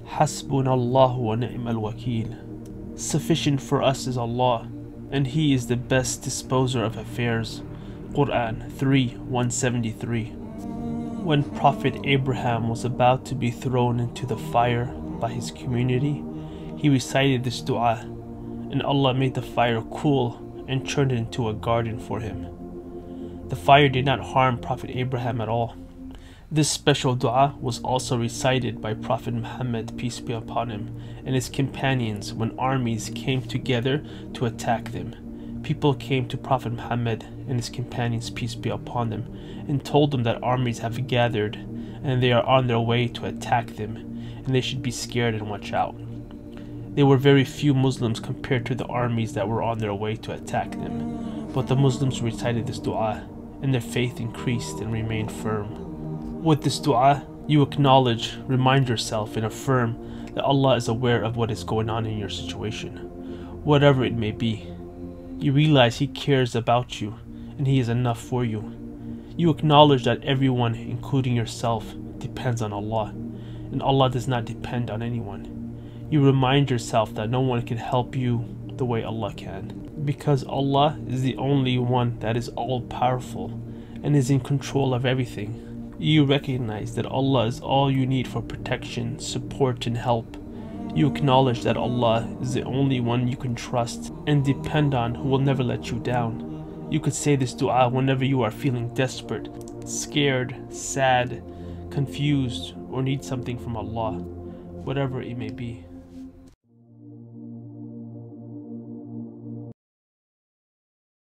Hasbunallahu wa ni'mal wakeel. Sufficient for us is Allah, and He is the best disposer of affairs. Quran 3:173. When Prophet Abraham was about to be thrown into the fire by his community, he recited this dua, and Allah made the fire cool and turned it into a garden for him. The fire did not harm Prophet Abraham at all. This special dua was also recited by Prophet Muhammad, peace be upon him, and his companions when armies came together to attack them. People came to Prophet Muhammad and his companions, peace be upon them, and told them that armies have gathered and they are on their way to attack them, and they should be scared and watch out. There were very few Muslims compared to the armies that were on their way to attack them, but the Muslims recited this dua, and their faith increased and remained firm. With this dua, you acknowledge, remind yourself, and affirm that Allah is aware of what is going on in your situation, whatever it may be. You realize He cares about you, and He is enough for you. You acknowledge that everyone, including yourself, depends on Allah, and Allah does not depend on anyone. You remind yourself that no one can help you the way Allah can, because Allah is the only one that is all-powerful and is in control of everything. You recognize that Allah is all you need for protection, support, and help. You acknowledge that Allah is the only one you can trust and depend on, who will never let you down. You could say this dua whenever you are feeling desperate, scared, sad, confused, or need something from Allah, whatever it may be.